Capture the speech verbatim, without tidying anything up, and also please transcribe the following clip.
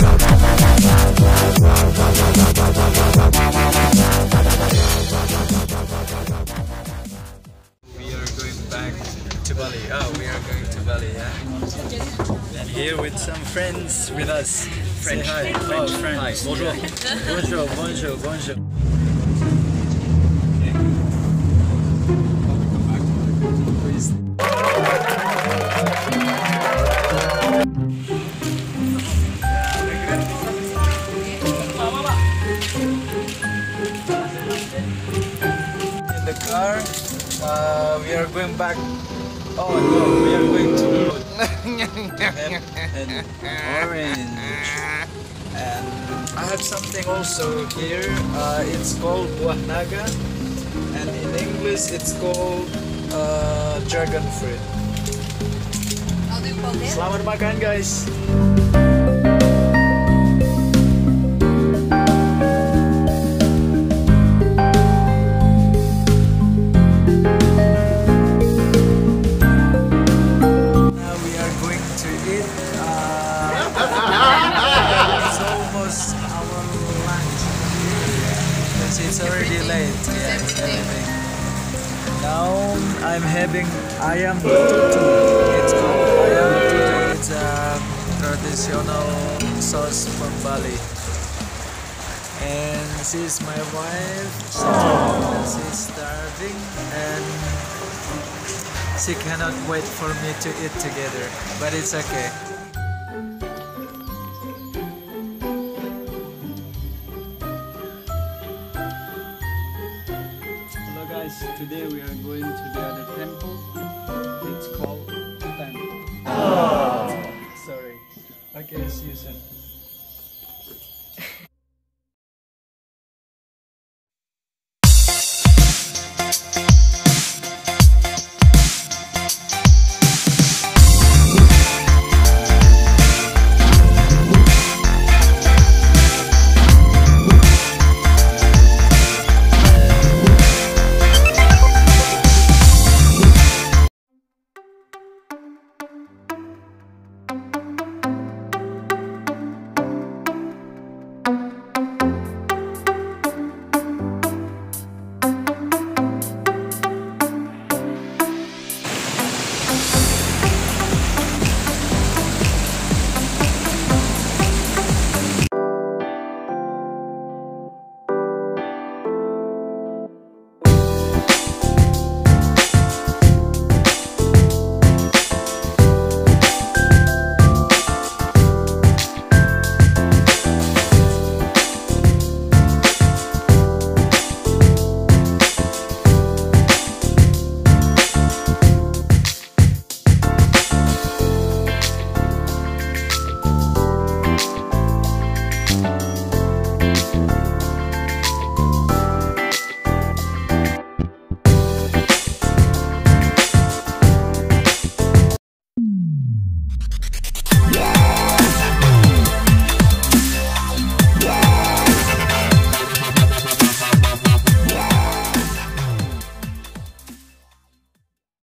To Bali. Oh, we are going to Bali, yeah. And here with some friends with us. French. Say hi. French. Oh, French. Hi. Bonjour. Bonjour. Bonjour. Bonjour. In the car, uh, we are going back. Oh no, we are going to food. and, and orange. And I have something also here. Uh, it's called buah naga, and in English it's called uh, dragon fruit. Selamat makan, guys. It's already late, yeah, everything. Now I'm having ayam tutu. It's called ayam tutu. It's a traditional sauce from Bali. And she's my wife. She's starving and she cannot wait for me to eat together. But it's okay. Today we are going to the other temple. It's called temple. Oh. Sorry. Okay, see you soon.